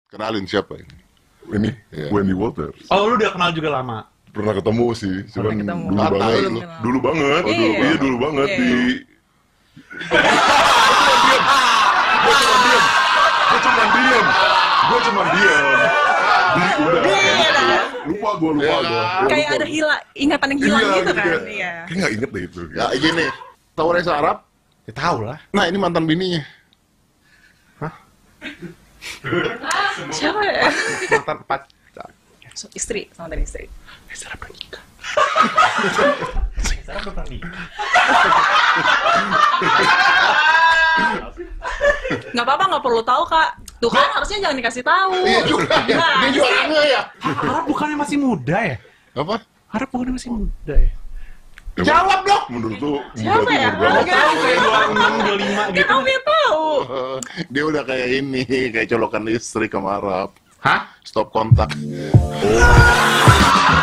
Kenalin siapa ini? Ini Iya. Wendy Walters. Oh, lu udah kenal juga lama? Pernah ketemu sih, cuman ketemu. dulu Ah, banget. tahu lu. Dulu banget. Iya. Iya, dulu banget Iya. di Gue cuman diem. Lupa gue. Iya. Kayak ada ingatan yang hilang Iya, gitu kan. kayak- Iya. Kayak nggak inget deh itu. Ya gini, tahu Reza Arab? Ya tahu lah. Nah ini mantan bininya. Siapa ya? Mantan pacar. Istri, sama dari istri. Sarah bernikah. Sarah pernah nikah. Nggak apa-apa, nggak perlu tahu kak. Tuh kan harusnya jangan dikasih tahu. Iya juga ya. Nah, Dia juga enggak ya. Harap bukannya masih muda ya? Apa? Harap bukannya masih muda ya? Jawab dong. Menurut tuh, Siapa berarti ya? umur berapa? Enggak. Tahu kayak 26, 25 Kan gitu. kamu yang tahu. Dia udah kayak ini, kayak colokan istri ke Arab. Hah? Stop kontak.